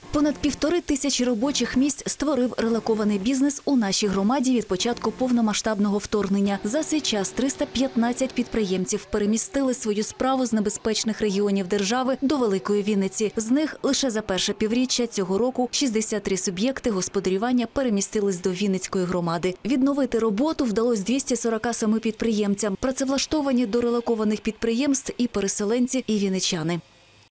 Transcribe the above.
Понад 1500 робочих місць створив релокований бізнес у нашій громаді від початку повномасштабного вторгнення. За цей час 315 підприємців перемістили свою справу з небезпечних регіонів держави до Великої Вінниці. З них лише за перше півріччя цього року 63 суб'єкти господарювання перемістились до Вінницької громади. Відновити роботу вдалося 247 підприємцям. Працевлаштовані до релокованих підприємств і переселенці, і вінничани.